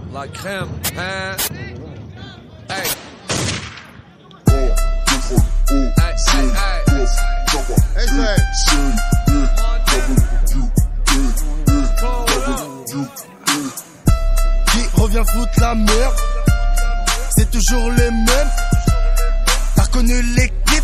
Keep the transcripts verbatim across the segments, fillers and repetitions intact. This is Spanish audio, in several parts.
La crème, hein? Hey. Hey, hey, hey. Qui revient foutre la merde? C'est toujours les mêmes. T'as reconnu l'équipe?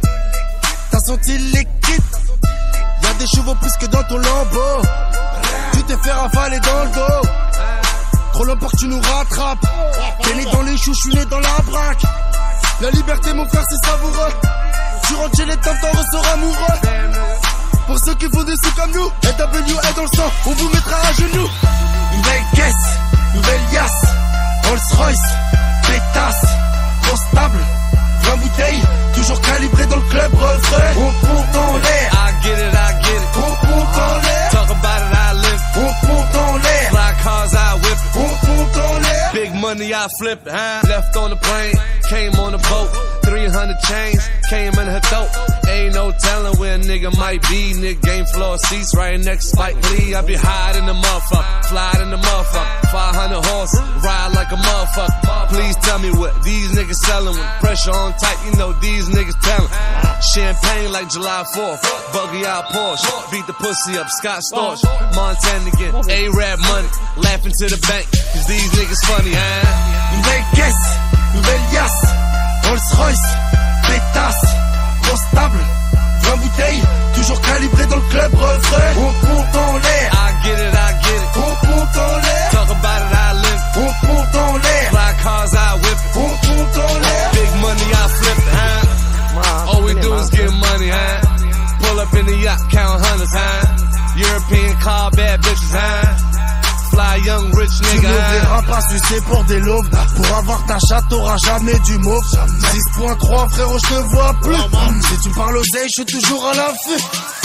T'as senti l'équipe? Y'a des chevaux plus que dans ton lambeau. Tu t'es fait ravaler dans le dos. Trop longtemps que tu nous rattrapes. T'es né dans les choux, je suis né dans la braque. La liberté mon frère c'est savoureux. Tu rentres chez les temps, t'en ressors amoureux. Pour ceux qui font des sous comme nous, L W est dans le sang, on vous mettra à genoux. Nouvelle caisse, nouvelle yasse, Rolls Royce, pétasse, grosse table, vingt bouteilles, toujours calibré dans le club refrain. On monte en l'air, I get it, I get it. on monte en l'air, Talk about it, I live. on monte en l'air, Fly cars, I whip it. on monte en l'air. Big money, I flip it, huh? Left on the plane, came on the boat. three hundred chains, came in her throat. Ain't no telling where a nigga might be. Nigga game floor seats right next to Spike Lee. I be high in the motherfucker, fly in the motherfucker. five hundred horses, ride like a motherfucker. Please tell me what these niggas selling. With pressure on tight, you know these niggas telling. Champagne like July fourth, buggy out Porsche. Beat the pussy up, Scott Storch. Montana again, A-Rap money. Laughing to the bank, cause these niggas funny, huh? Nouvelle caisse, nouvelle yasse, Rolls Royce, pétasse, grosse table, vingt bouteilles, toujours calibré dans le club refrain. On monte en l'air, I get it, I get it. on monte en l'air, Talk about it, I live. on monte en l'air, Fly cars, I whip it. on monte en l'air. Big money, I flip it, huh? All we do is get money, huh? Pull up in the yacht, count hundreds, huh? European car, bad bitches, huh? Fly young rich Tu nigga, n'ouvriras huh? pas sucer pour des loaves. Pour avoir ta chatte, t'auras jamais du mauve. six point trois frérot, je te vois plus. Si tu me parles oseille, je suis toujours à l'affût.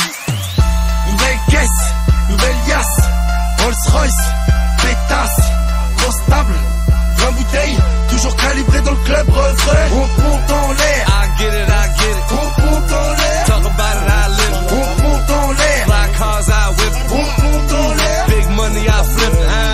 Nouvelle caisse, nouvelle yasse, Rolls Royce, pétasse, grosse table, vingt bouteilles, toujours calibré dans le club refrain. On monte en l'air, I get it, I get it. on monte en l'air, Talk about it, I live. on monte en l'air, Fly cars, I whip it. on monte en l'air. Big money, I flip it, huh?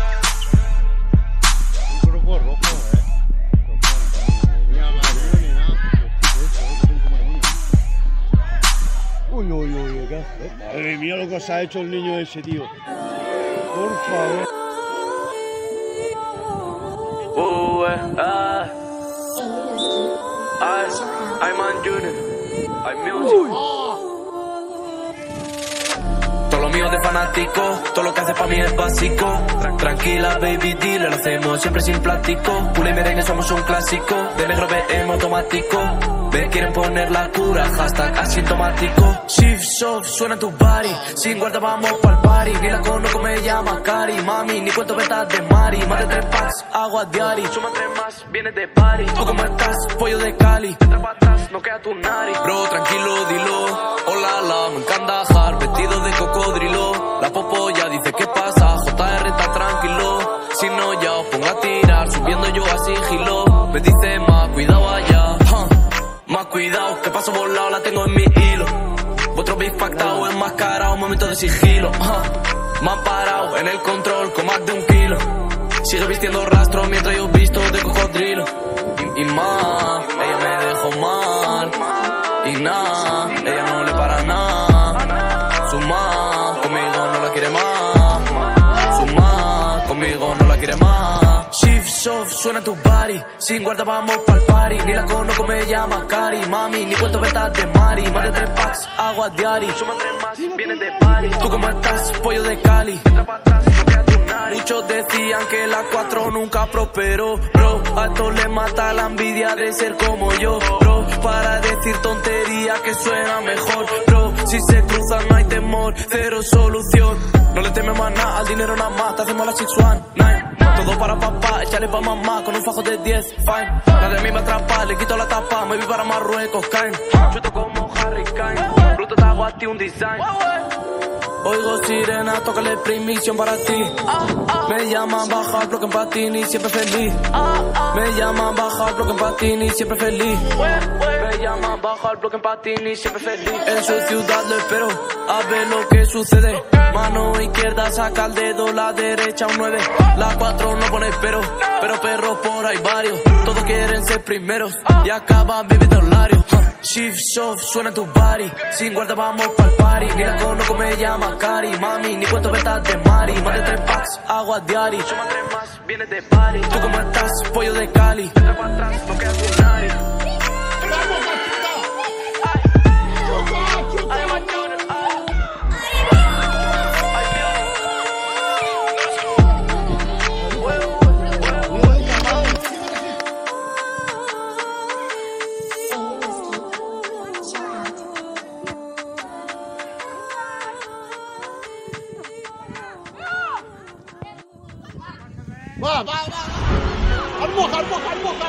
Uy, uy, uy, ¿qué hace? Madre mía, lo que se ha hecho el niño ese, tío. Por favor. Uh, ah, ay, ay, man, Junior, ay, music. Todo lo mío de fanático, todo lo que hace pa' mí es básico. Tran- Tranquila, baby, dile, lo hacemos siempre sin plástico. Pule y merengue somos un clásico, de negro B M automático. Me quieren poner la cura, hashtag asintomático. Shift, soft, suena tu body, sin guarda vamos pa'l party. Ni la conozco, me llama Cari, mami, ni cuento ventas de Mari. Más de tres packs, agua diari, suma tres más, vienes de party. ¿Tú cómo estás? Pollo de Cali, entra pa' atrás, no queda tu nari. Bro, tranquilo, dilo, hola, la, me encanta jar, vestido de cocodrilo. La popoya dice, ¿qué pasa? J R está tranquilo, si no ya os pongo a tirar, subiendo yo a sigilo. Me dice más, cuidado allá, huh. Más cuidado, que paso volado, la tengo en mi hilo. Vuestro big factado, enmascarado, momento de sigilo, huh. Me han parado en el control con más de un kilo. Sigue vistiendo rastro mientras yo visto de cocodrilo. Y, y más, ella me dejó mal. Y nada, ella no le para nada. Su más, conmigo no la quiere más. Su más, conmigo no la quiere más. Shift, soft, suena tu body, sin guarda vamos pa'l party. Ni la conozco, me llama Cari, mami, ni cuento ventas de Mari. Más de tres packs, agua diari, suma tres más, vienes de party. ¿Tú cómo estás? Pollo de Cali, entra pa' atrás, no queda tu nari. Muchos decían que la cuatro nunca prosperó, bro. A todos les mata la envidia de ser como yo, bro. Para decir tonterías que suena mejor, bro. Si se cruzan no hay temor, cero solución. No le temes más nada, al dinero nada más. Te hacemos la six one nine. Todo para papá, échale pa' mamá con un fajo de diez, fine. La de mí me atrapa, le quito la tapa, me vi para Marruecos, caen. Chuto como Harry Kane, bruto te hago a ti un design. Oigo sirena, tócale primición para ti. Me llaman baja el bloque en patini, siempre feliz. Me llaman baja el bloque en patini, siempre feliz. Me llaman baja el bloque en patini, siempre feliz. En su ciudad lo espero, a ver lo que sucede. Mano izquierda saca el dedo, la derecha un nueve. La cuatro no pone pero, pero perros por ahí varios. Todos quieren ser primeros y acaban viviendo horarios. Shift, soft, suena tu body. Sin guarda vamos pa'l party. Ni la conozco, me llama Cari. Mami, ni cuento ventas de Mari. Más de tres packs, agua diaria. Suma tres más, vienes de party. ¿Tú cómo estás? Pollo de Cali. Entra para atrás, no queda sin nadie. Va, va, va. Almoja, almoja, almoja.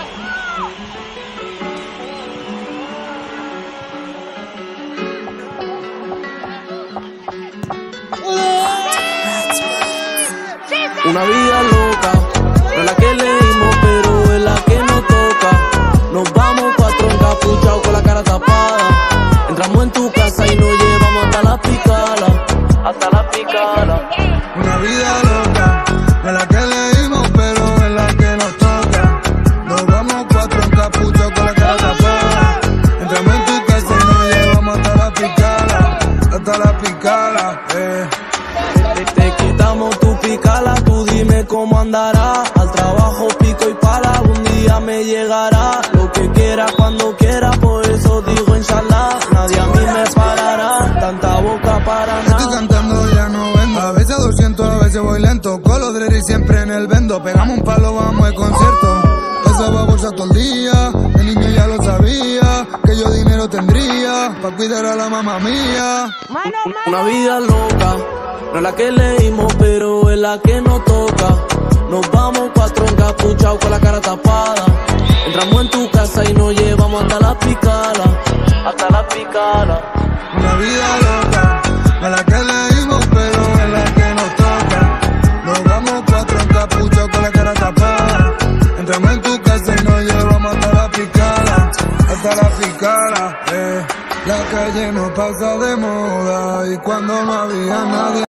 Una vida loca, no es la que leímos, pero es la que nos toca. Nos vamos cuatro encapuchados con la cara tapada. Entramos en tu casa y nos llevamos hasta la picala, hasta la picala. Una vida loca, no es la que leímos, pero es la que nos toca. Nos vamos cuatro encapuchados con la cara tapada. Entramos en tu casa y nos llevamos hasta la picala, hasta la picala, eh. Te, te quitamos tu picala, tú dime cómo andará. Al trabajo pico y pala, algún día me llegará. Lo que quiera, cuando quiera, por eso digo inshallah. Nadie a mí me parará, tanta boca para nada. Estoy cantando, ya no vendo. A veces a doscientos, a veces voy lento. Con los dreadis siempre en el vendo. Pegamos un palo, vamos al concierto. Eso va a bolsa todo el día. El niño ya lo sabía, que yo dinero tendría pa' cuidar a la mamá mía. Una vida loca, no es la que leímos, pero es la que nos toca. Nos vamos cuatro encapuchados con la cara tapada. Entramos en tu casa y nos llevamos hasta la picala, hasta la picala. Una vida loca, no es la que leímos, pero es la que nos toca. Nos vamos cuatro encapuchados con la cara tapada. Entramos en tu casa y nos llevamos hasta la picala, hasta la picala, eh. La calle no pasa de moda y cuando no había nadie